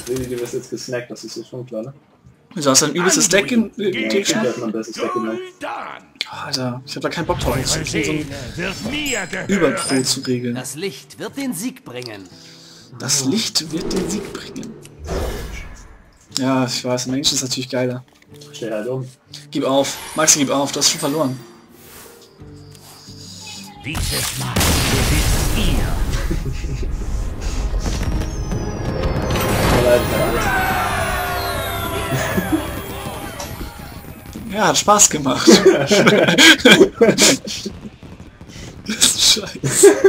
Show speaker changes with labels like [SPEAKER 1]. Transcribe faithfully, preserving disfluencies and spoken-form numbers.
[SPEAKER 1] Du wirst jetzt gesnackt, das ist jetzt schon klar, ne?
[SPEAKER 2] Du hast ein übelstes Deck in äh, dir
[SPEAKER 1] Ich hab mein bestes Deck genommen.
[SPEAKER 2] Alter, ich hab da keinen Bock drauf, jetzt so ein
[SPEAKER 3] Wird mir gehören.
[SPEAKER 2] Überpro zu regeln.
[SPEAKER 4] Das Licht wird den Sieg bringen.
[SPEAKER 2] Das Licht wird den Sieg bringen. Ja, ich weiß, Mensch ist natürlich geiler.
[SPEAKER 1] Stell halt um.
[SPEAKER 2] Gib auf. Maxi, gib auf, du hast schon verloren.
[SPEAKER 3] Dieses Mal besitzt ihr.
[SPEAKER 2] Ja, hat Spaß gemacht. Das ist scheiße.